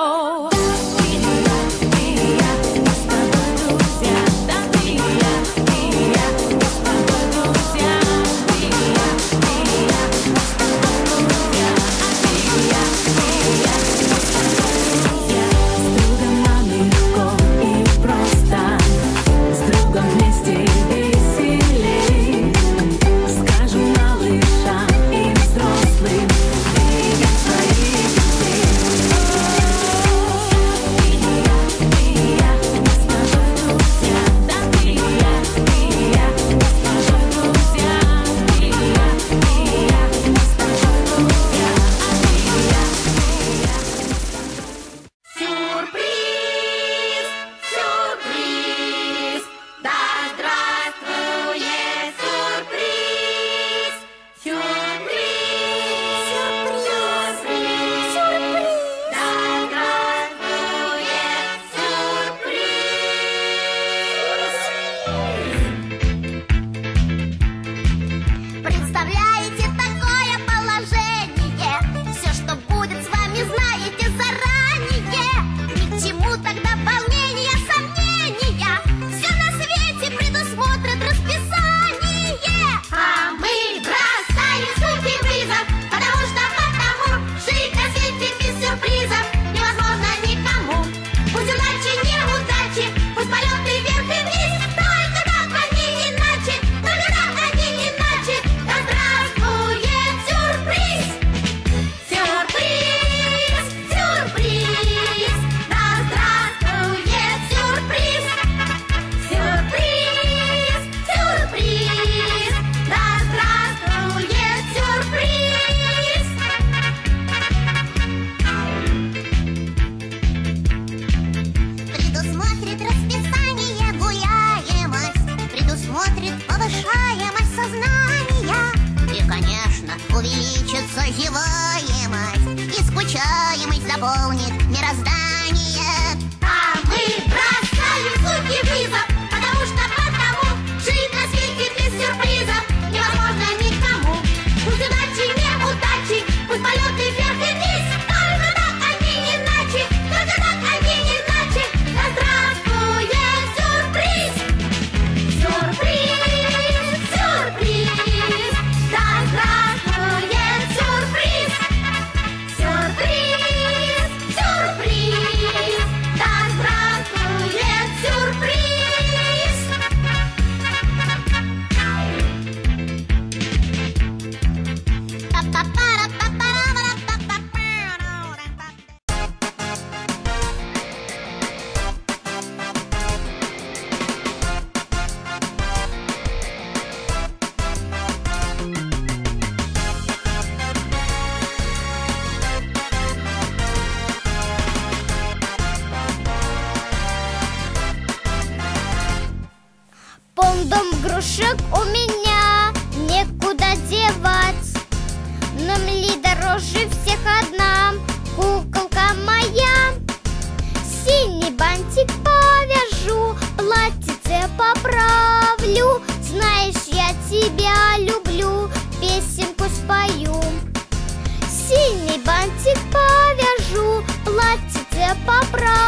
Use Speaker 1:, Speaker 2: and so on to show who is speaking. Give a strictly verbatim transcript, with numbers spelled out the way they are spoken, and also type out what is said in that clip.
Speaker 1: Созеваемость и скучаемость заполнит мироздание. А мы бросаем звуки вызов, потому что потому жить на свете без сюрпризов невозможно никому. Пусть удачи, неудачи, пусть полеты вверх и вниз, только так, а не иначе, только так, а не иначе. Да здравствует сюрприз! Сюрприз! Сюрприз! Да здравствует сюрприз! Сюрприз! Сюрприз! Да здравствует сюрприз!
Speaker 2: Полн дом игрушек у меня, некуда девать. Но мне дороже всех одна куколка моя. Синий бантик повяжу, платьице поправлю. Знаешь, я тебя люблю, песенку спою. Синий бантик повяжу, платьице поправлю.